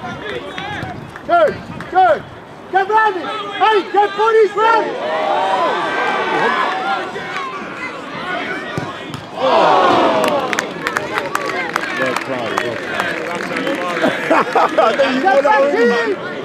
Good, good. Get ready. Hey, get buddies ready. I think you put that